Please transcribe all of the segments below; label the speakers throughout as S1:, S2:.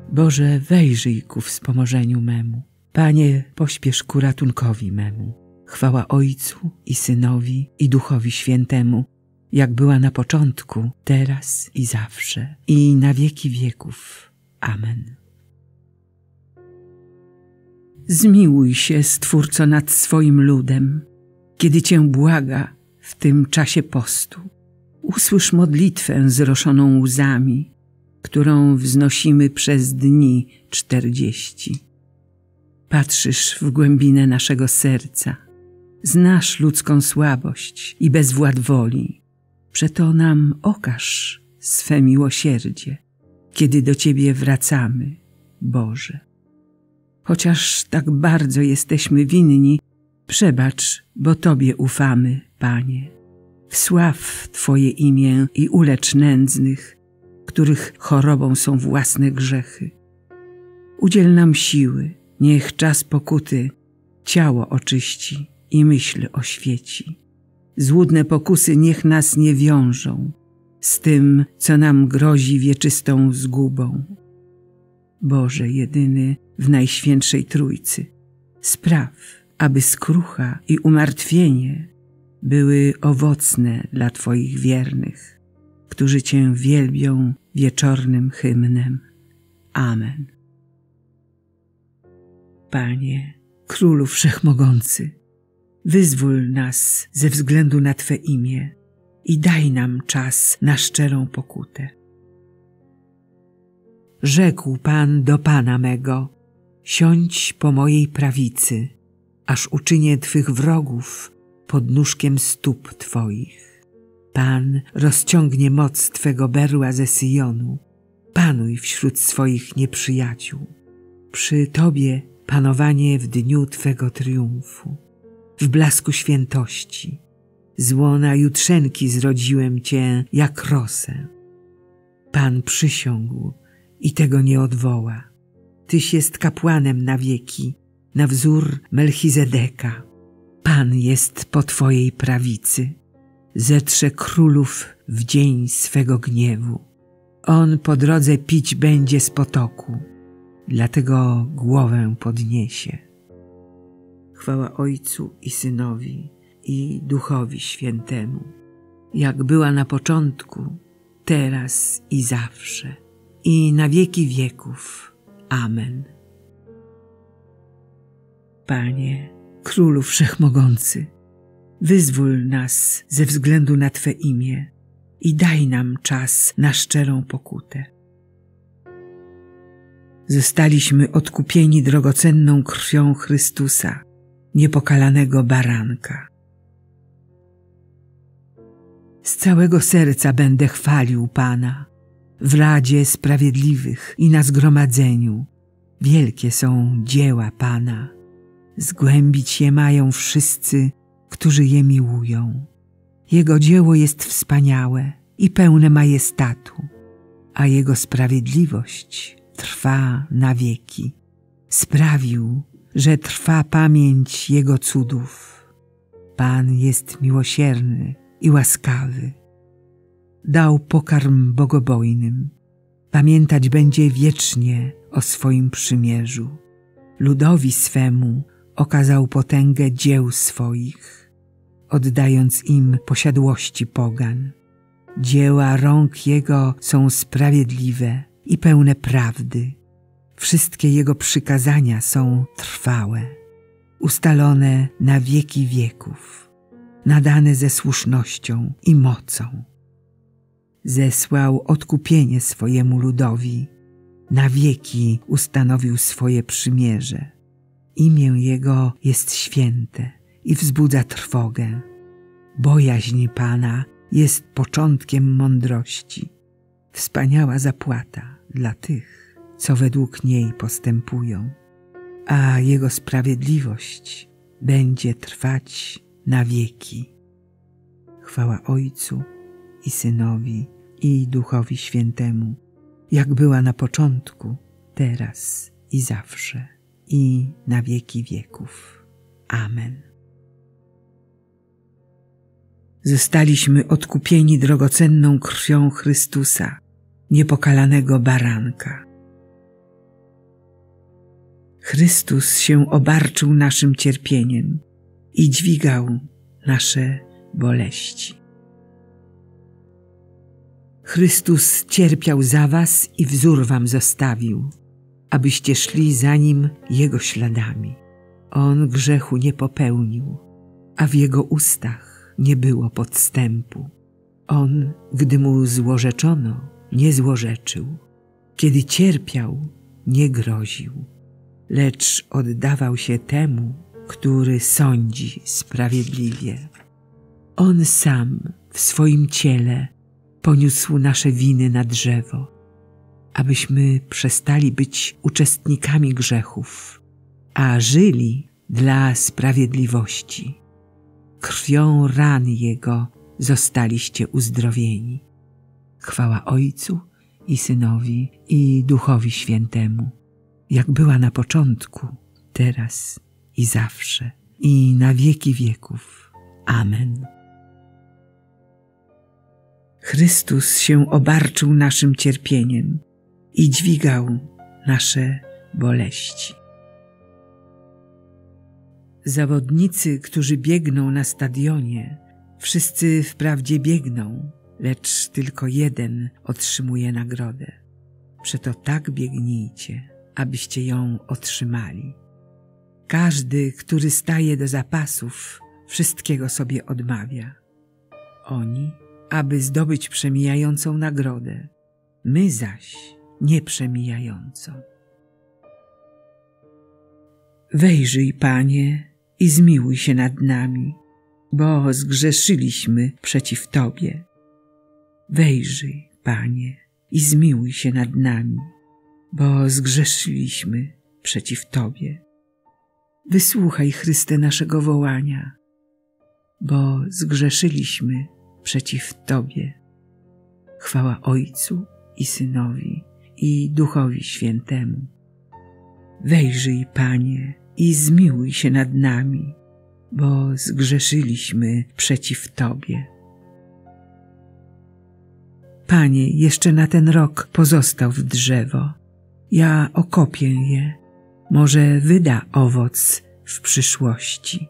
S1: Boże, wejrzyj ku wspomożeniu memu. Panie, pośpiesz ku ratunkowi memu. Chwała Ojcu i Synowi, i Duchowi Świętemu, jak była na początku, teraz i zawsze, i na wieki wieków. Amen. Zmiłuj się, Stwórco, nad swoim ludem, kiedy Cię błaga w tym czasie postu. Usłysz modlitwę zroszoną łzami, którą wznosimy przez dni 40. Patrzysz w głębinę naszego serca, znasz ludzką słabość i bezwład woli. Przeto nam okaż swe miłosierdzie, kiedy do Ciebie wracamy, Boże. Chociaż tak bardzo jesteśmy winni, przebacz, bo Tobie ufamy, Panie. Wsław Twoje imię i ulecz nędznych, których chorobą są własne grzechy. Udziel nam siły, niech czas pokuty ciało oczyści i myśl oświeci. Złudne pokusy niech nas nie wiążą z tym, co nam grozi wieczystą zgubą. Boże jedyny w Najświętszej Trójcy, spraw, aby skrucha i umartwienie były owocne dla Twoich wiernych, którzy Cię wielbią wieczornym hymnem. Amen. Panie, Królu Wszechmogący, wyzwól nas ze względu na Twe imię i daj nam czas na szczerą pokutę. Rzekł Pan do Pana mego: siądź po mojej prawicy, aż uczynię Twych wrogów podnóżkiem stóp Twoich. Pan rozciągnie moc Twego berła ze Syjonu, panuj wśród swoich nieprzyjaciół. Przy Tobie panowanie w dniu Twego triumfu, w blasku świętości. Z łona jutrzenki zrodziłem Cię jak rosę. Pan przysiągł i tego nie odwoła. Tyś jest kapłanem na wieki, na wzór Melchizedeka. Pan jest po Twojej prawicy. Zetrze królów w dzień swego gniewu. On po drodze pić będzie z potoku, dlatego głowę podniesie. Chwała Ojcu i Synowi, i Duchowi Świętemu, jak była na początku, teraz i zawsze, i na wieki wieków. Amen. Panie, Królu Wszechmogący, wyzwól nas ze względu na Twe imię i daj nam czas na szczerą pokutę. Zostaliśmy odkupieni drogocenną krwią Chrystusa, niepokalanego baranka. Z całego serca będę chwalił Pana w Radzie Sprawiedliwych i na zgromadzeniu. Wielkie są dzieła Pana, zgłębić je mają wszyscy, którzy je miłują. Jego dzieło jest wspaniałe i pełne majestatu, a Jego sprawiedliwość trwa na wieki. Sprawił, że trwa pamięć Jego cudów. Pan jest miłosierny i łaskawy. Dał pokarm bogobojnym. Pamiętać będzie wiecznie o swoim przymierzu. Ludowi swemu okazał potęgę dzieł swoich, oddając im posiadłości pogan. Dzieła rąk Jego są sprawiedliwe i pełne prawdy. Wszystkie Jego przykazania są trwałe, ustalone na wieki wieków, nadane ze słusznością i mocą. Zesłał odkupienie swojemu ludowi, na wieki ustanowił swoje przymierze. Imię Jego jest święte i wzbudza trwogę. Bojaźń Pana jest początkiem mądrości. Wspaniała zapłata dla tych, co według niej postępują, a Jego sprawiedliwość będzie trwać na wieki. Chwała Ojcu i Synowi, i Duchowi Świętemu, jak była na początku, teraz i zawsze, i na wieki wieków. Amen. Zostaliśmy odkupieni drogocenną krwią Chrystusa, niepokalanego baranka. Chrystus się obarczył naszym cierpieniem i dźwigał nasze boleści. Chrystus cierpiał za was i wzór wam zostawił, abyście szli za Nim Jego śladami. On grzechu nie popełnił, a w Jego ustach nie było podstępu. On, gdy Mu złorzeczono, nie złorzeczył. Kiedy cierpiał, nie groził, lecz oddawał się temu, który sądzi sprawiedliwie. On sam w swoim ciele poniósł nasze winy na drzewo, abyśmy przestali być uczestnikami grzechów, a żyli dla sprawiedliwości. Krwią ran Jego zostaliście uzdrowieni. Chwała Ojcu i Synowi i Duchowi Świętemu, jak była na początku, teraz i zawsze, i na wieki wieków. Amen. Chrystus się obarczył naszym cierpieniem i dźwigał nasze boleści. Zawodnicy, którzy biegną na stadionie, wszyscy wprawdzie biegną, lecz tylko jeden otrzymuje nagrodę. Przeto tak biegnijcie, abyście ją otrzymali. Każdy, który staje do zapasów, wszystkiego sobie odmawia. Oni, aby zdobyć przemijającą nagrodę, my zaś nieprzemijającą. Wejrzyj, Panie, i zmiłuj się nad nami, bo zgrzeszyliśmy przeciw Tobie. Wejrzyj, Panie, i zmiłuj się nad nami, bo zgrzeszyliśmy przeciw Tobie. Wysłuchaj, Chryste, naszego wołania, bo zgrzeszyliśmy przeciw Tobie. Chwała Ojcu i Synowi i Duchowi Świętemu. Wejrzyj, Panie, i zmiłuj się nad nami, bo zgrzeszyliśmy przeciw Tobie. Panie, jeszcze na ten rok pozostaw drzewo. Ja okopię je, może wyda owoc w przyszłości.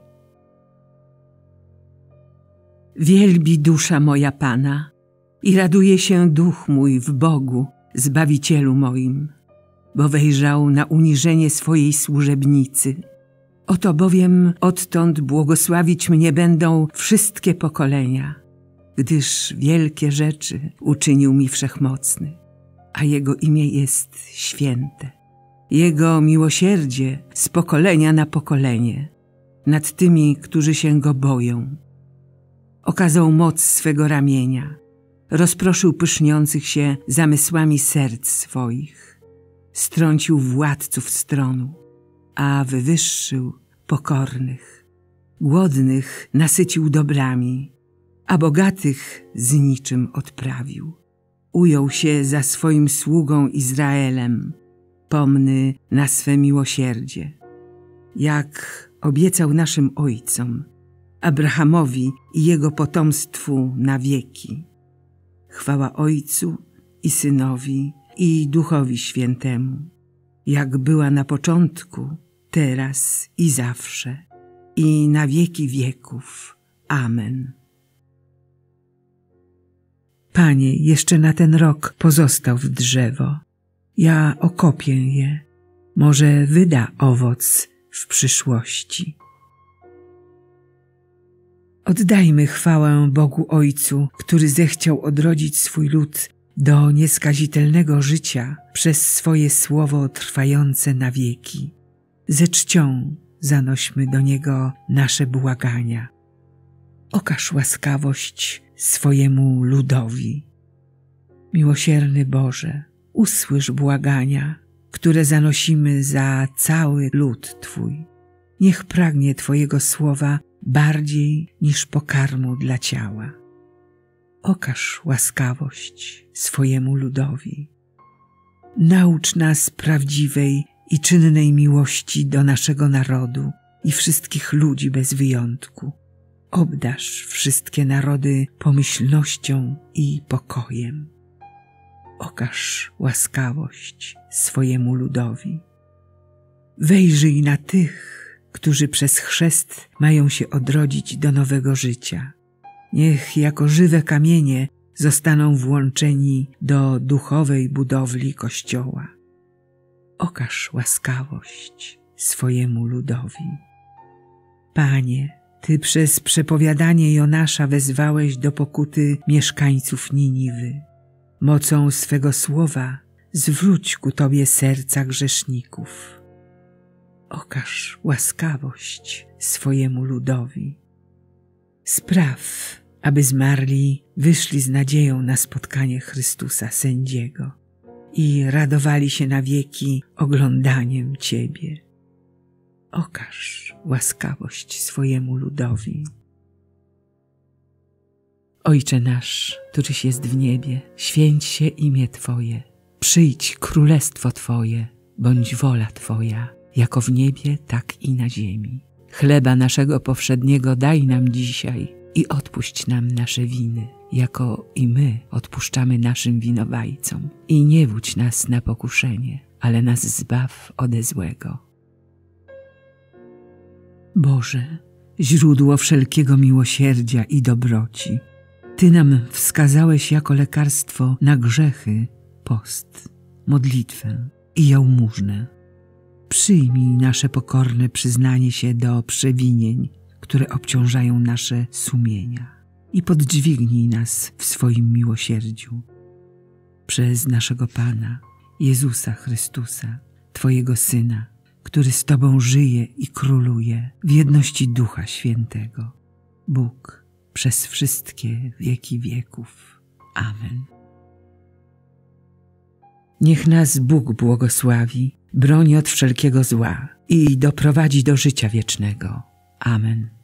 S1: Wielbi dusza moja Pana i raduje się duch mój w Bogu, Zbawicielu moim, bo wejrzał na uniżenie swojej służebnicy. Oto bowiem odtąd błogosławić mnie będą wszystkie pokolenia, gdyż wielkie rzeczy uczynił mi Wszechmocny, a Jego imię jest święte. Jego miłosierdzie z pokolenia na pokolenie nad tymi, którzy się Go boją. Okazał moc swego ramienia, rozproszył pyszniących się zamysłami serc swoich, strącił władców stronu, a wywyższył pokornych. Głodnych nasycił dobrami, a bogatych z niczym odprawił. Ujął się za swoim sługą Izraelem, pomny na swe miłosierdzie. Jak obiecał naszym ojcom, Abrahamowi i jego potomstwu na wieki. Chwała Ojcu i Synowi i Duchowi Świętemu, jak była na początku, teraz i zawsze, i na wieki wieków. Amen. Panie, jeszcze na ten rok pozostaw drzewo. Ja okopię je, może wyda owoc w przyszłości. Oddajmy chwałę Bogu Ojcu, który zechciał odrodzić swój lud do nieskazitelnego życia przez swoje słowo trwające na wieki. Ze czcią zanośmy do Niego nasze błagania. Okaż łaskawość swojemu ludowi. Miłosierny Boże, usłysz błagania, które zanosimy za cały lud Twój. Niech pragnie Twojego słowa bardziej niż pokarmu dla ciała. Okaż łaskawość swojemu ludowi. Naucz nas prawdziwej i czynnej miłości do naszego narodu i wszystkich ludzi bez wyjątku. Obdarz wszystkie narody pomyślnością i pokojem. Okaż łaskawość swojemu ludowi. Wejrzyj na tych, którzy przez chrzest mają się odrodzić do nowego życia. Niech jako żywe kamienie zostaną włączeni do duchowej budowli Kościoła. Okaż łaskawość swojemu ludowi. Panie, Ty przez przepowiadanie Jonasza wezwałeś do pokuty mieszkańców Niniwy. Mocą swego słowa zwróć ku Tobie serca grzeszników. Okaż łaskawość swojemu ludowi. Spraw, aby zmarli wyszli z nadzieją na spotkanie Chrystusa Sędziego i radowali się na wieki oglądaniem Ciebie. Okaż łaskawość swojemu ludowi. Ojcze nasz, któryś jest w niebie, święć się imię Twoje. Przyjdź królestwo Twoje, bądź wola Twoja, jako w niebie, tak i na ziemi. Chleba naszego powszedniego daj nam dzisiaj i odpuść nam nasze winy, jako i my odpuszczamy naszym winowajcom. I nie wódź nas na pokuszenie, ale nas zbaw ode złego. Boże, źródło wszelkiego miłosierdzia i dobroci, Ty nam wskazałeś jako lekarstwo na grzechy post, modlitwę i jałmużnę. Przyjmij nasze pokorne przyznanie się do przewinień, które obciążają nasze sumienia, i poddźwignij nas w swoim miłosierdziu. Przez naszego Pana, Jezusa Chrystusa, Twojego Syna, który z Tobą żyje i króluje w jedności Ducha Świętego. Bóg przez wszystkie wieki wieków. Amen. Niech nas Bóg błogosławi, broni od wszelkiego zła i doprowadzi do życia wiecznego. Amen.